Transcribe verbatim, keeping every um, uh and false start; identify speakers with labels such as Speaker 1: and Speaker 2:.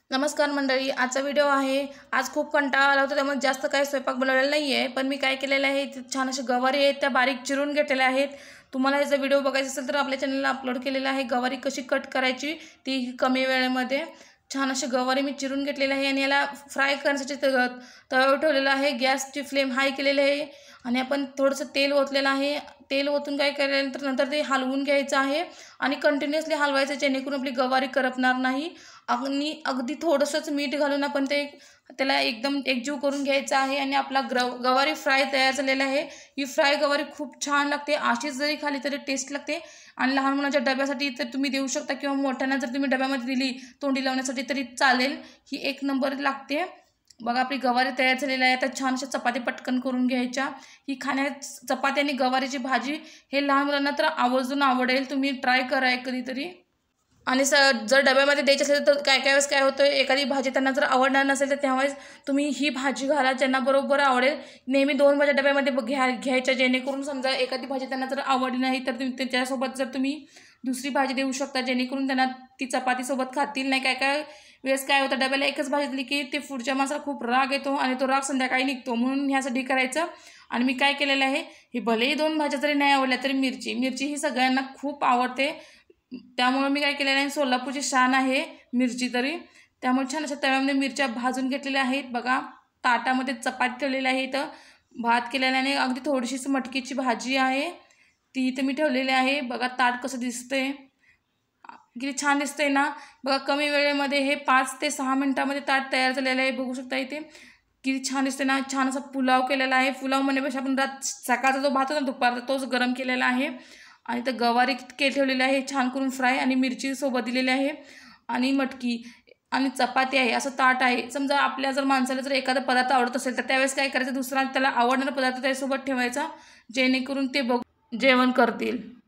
Speaker 1: नमस्कार मंडळी, आजचा व्हिडिओ आहे। आज खूप कंटाळा आला होता, त्यामुळे जास्त काही स्वयंपाक बनवलेला नाही आहे। पण मी काय केलेलं आहे, छान अशी गवारी आहेत त्या बारीक चिरून घेतलेल्या आहेत। तुम्हाला याचा व्हिडिओ बघायचा असेल तर आपल्या चॅनलला अपलोड केलेला आहे। गवारी कशी कट करायची ती कमी वेळेमध्ये। छान अशी गवारी मी चिरून घेतलेली आहे आणि याला फ्राय करण्यासाठी तव्यावर ठेवलेला आहे। गॅसची फ्लेम हाय केलेली आहे आणि आपण थोडंसं तेल ओतलेलं आहे। तेल ओतून काय केल्यानंतर नंतर ते हलवून घ्यायचं आहे आणि कंटिन्युअसली हलवायचं, जेणेकरून आपली गवारी करपणार नाही। आणि अगदी थोडंसंच मीठ घालून आपण ते त्याला एकदम एकजीव करून घ्यायचं आहे आणि आपला ग्रव गवारी फ्राय तयार झालेला आहे। ही फ्राय गवारी खूप छान लागते, अशीच जरी खाली तरी टेस्ट लागते। आणि लहान मुलांच्या डब्यासाठी तर तुम्ही देऊ शकता किंवा मोठ्यांना जर तुम्ही डब्यामध्ये दिली तोंडी लावण्यासाठी तरी चालेल। ही एक नंबर लागते। बघा आपली गवारी तयार झालेली आहे। आता छान अशा चपाती पटकन करून घ्यायच्या। ही खाण्यात चपाती आणि गवारीची भाजी हे लहान मुलांना तर आवर्जून आवडेल, तुम्ही ट्राय करा कधीतरी। आणि स जर डब्यामध्ये द्यायची असेल तर काय काय वेळेस काय होतं, एखादी भाजी त्यांना जर आवडणार नसेल तर त्यावेळेस तुम्ही ही भाजी घाला, ज्यांना बरोबर आवडेल। नेहमी दोन भाज्या डब्यामध्ये घ्या घ्यायच्या, जेणेकरून समजा एखादी भाजी त्यांना जर आवडली नाही तर तुम्ही त्याच्यासोबत जर तुम्ही दुसरी भाजी देऊ शकता, जेणेकरून त्यांना ती चपातीसोबत खातील। नाही काय काय वेळेस काय होतं, डब्याला एकच भाजी दिली की ते पुढच्या माणसाला खूप राग येतो आणि तो राग संध्याकाळी निघतो, म्हणून ह्यासाठी करायचं। आणि मी काय केलेलं आहे, हे भलेही दोन भाज्या जरी नाही आवडल्या तरी मिरची मिरची ही सगळ्यांना खूप आवडते, त्यामुळे मी काय केलेलं आहे, सोलापूरची शान आहे मिरची तरी, त्यामुळे छान अशा तव्यामध्ये मिरच्या भाजून घेतलेल्या आहेत। बघा ताटामध्ये चपाती ठेवलेली आहे, इथं भात केलेला आहे, अगदी थोडीशीच मटकीची भाजी आहे ती इथं मी ठेवलेली आहे। बघा ताट कसं दिसतंय, किती छान दिसतंय ना। बघा कमी वेळेमध्ये हे पाच ते सहा मिनिटामध्ये ताट तयार झालेलं आहे, बघू शकता इथे किती छान दिसते ना। छान असा पुलाव केलेला आहे, पुलाव म्हणण्यापेक्षा आपण रात सकाळचा जो भात होता दुपारचा तोच गरम केलेला आहे। आणि तर गवारी के ठेवलेली आहे छान करून फ्राय, आणि मिरची सोबत दिलेली आहे, आणि मटकी आणि चपाती आहे, असं ताट आहे। समजा आपल्या जर माणसाला जर एखादा पदार्थ आवडत असेल तर त्यावेळेस काय करायचं, दुसरा त्याला आवडणारा पदार्थ त्यासोबत ठेवायचा, जेणेकरून ते बघ जेवण करतील।